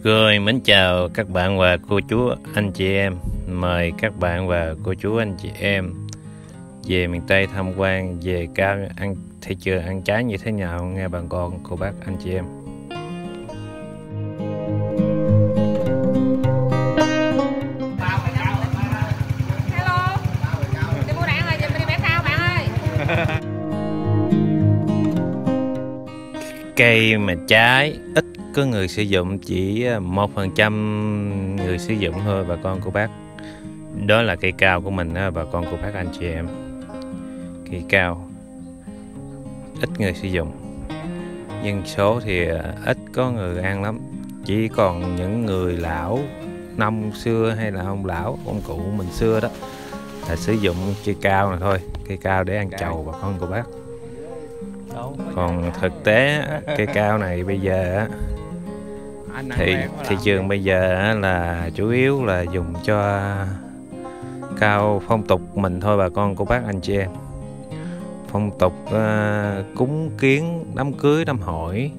Rồi, mến chào các bạn và cô chú anh chị em. Mời các bạn và cô chú anh chị em về miền Tây tham quan về thị trường ăn trái như thế nào nghe bà con, cô bác, anh chị em. Hello, đi mua đạn rồi, giờ mình đi bẻ cao bạn ơi. Cây mà trái ít có người sử dụng, chỉ 1% người sử dụng thôi bà con, cô bác. Đó là cây cao của mình đó, bà con, cô bác, anh chị em. Cây cao ít người sử dụng, dân số thì ít có người ăn lắm, chỉ còn những người lão năm xưa hay là ông lão ông cụ mình xưa đó là sử dụng cây cao này thôi, cây cao để ăn chầu bà con, cô bác. Còn thực tế cây cao này bây giờ thị trường bây giờ là chủ yếu là dùng cho cao phong tục mình thôi bà con, cô bác, anh chị em. Phong tục cúng kiến, đám cưới, đám hỏi.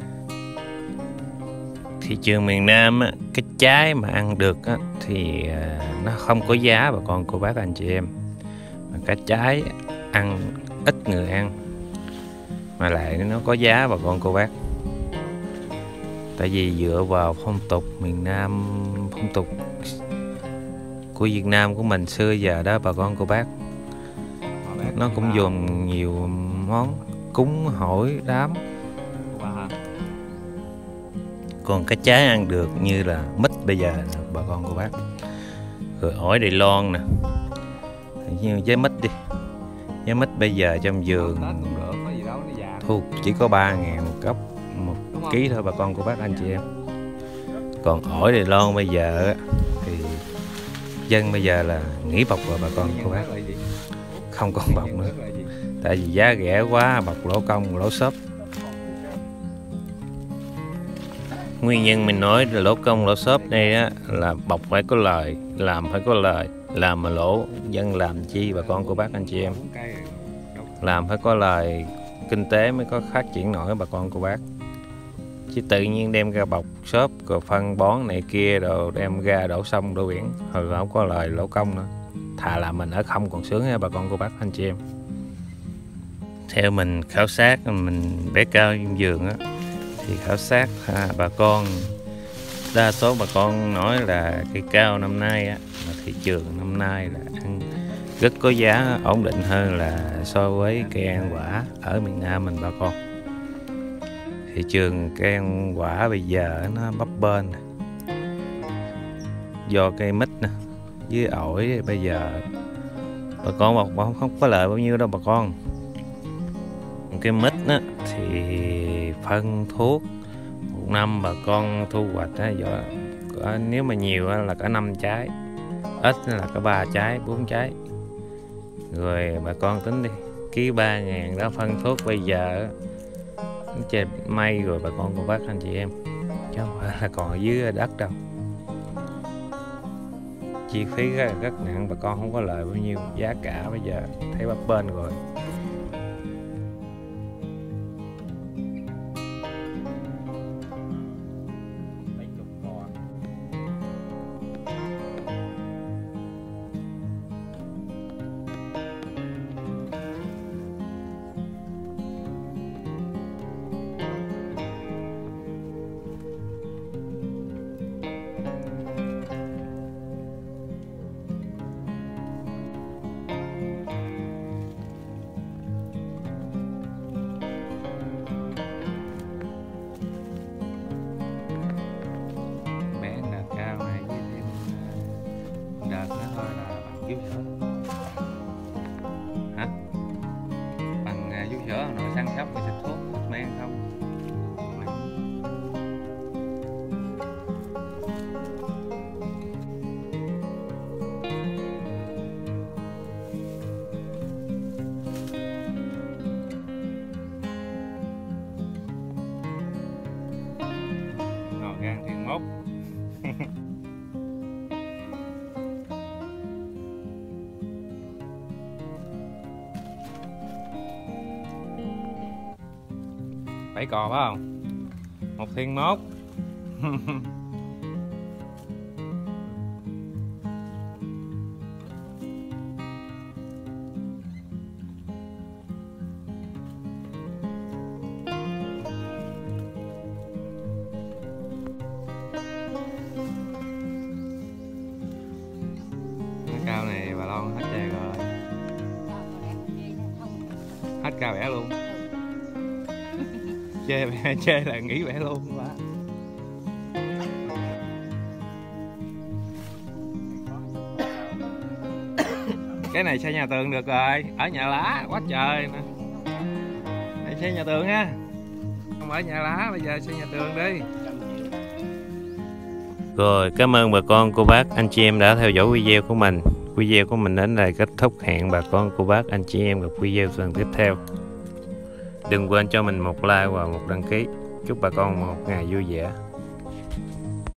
Thị trường miền Nam cái trái mà ăn được thì nó không có giá bà con, cô bác, anh chị em. Mà cái trái ăn ít người ăn mà lại nó có giá bà con, cô bác. Tại vì dựa vào phong tục miền Nam, phong tục của Việt Nam của mình xưa giờ đó bà con, cô bác, nó cũng dùng nhiều món cúng hỏi đám. Còn cái trái ăn được như là mít bây giờ bà con, cô bác, rồi ổi Đài Loan nè, như trái mít đi, trái mít bây giờ trong vườn thu chỉ có 3.000 một gốc, 1 ký thôi bà con, cô bác, anh chị em. Còn ổi Đài Loan bây giờ thì dân bây giờ là nghỉ bọc rồi bà con, cô bác, không còn bọc nữa, tại vì giá rẻ quá, bọc lỗ công lỗ xốp. Nguyên nhân mình nói là lỗ công lỗ xốp đây á, là bọc phải có lời, làm phải có lời, làm mà lỗ dân làm chi bà con, cô bác, anh chị em. Làm phải có lời, kinh tế mới có phát triển nổi bà con, cô bác. Chứ tự nhiên đem ra bọc xốp rồi phân bón này kia rồi đem ra đổ sông đổ biển rồi không có lời, lỗ công nữa. Thà là mình ở không còn sướng ha bà con, cô bác, anh chị em. Theo mình khảo sát, mình bẻ cao vườn á, thì khảo sát bà con, đa số bà con nói là cây cao năm nay á, mà thị trường năm nay là ăn rất có giá, ổn định hơn là so với cây ăn quả ở miền Nam mình bà con. Thị trường cây ăn quả bây giờ nó bấp bênh do cây mít nè với ổi bây giờ bà con không có lợi bao nhiêu đâu bà con. Cái mít á, thì phân thuốc một năm bà con thu hoạch á, nếu mà nhiều là cả 5 trái, ít là cả 3 trái 4 trái, rồi bà con tính đi, ký 3.000 đó phân thuốc bây giờ nó trên may rồi bà con, cô bác, anh chị em, chứ không phải là còn ở dưới đất đâu. Chi phí rất nặng, bà con không có lợi bao nhiêu, giá cả bây giờ thấy bấp bênh rồi. Hả? Bằng vú sữa rồi săn sóc và xịt thuốc men không? Ngồi gan thì mốt. Phải cò phải không? 1 thiên 1. cao vẽ luôn. Chê là nghỉ vẽ luôn quá. Cái này xây nhà tường được rồi, ở nhà lá quá trời nè. Đây xây nhà tường ha. Không ở nhà lá, bây giờ xây nhà tường đi. Rồi, cảm ơn bà con cô bác anh chị em đã theo dõi video của mình. Video của mình đến đây kết thúc, hẹn bà con cô bác anh chị em gặp video lần tiếp theo. Đừng quên cho mình một like và một đăng ký. Chúc bà con một ngày vui vẻ.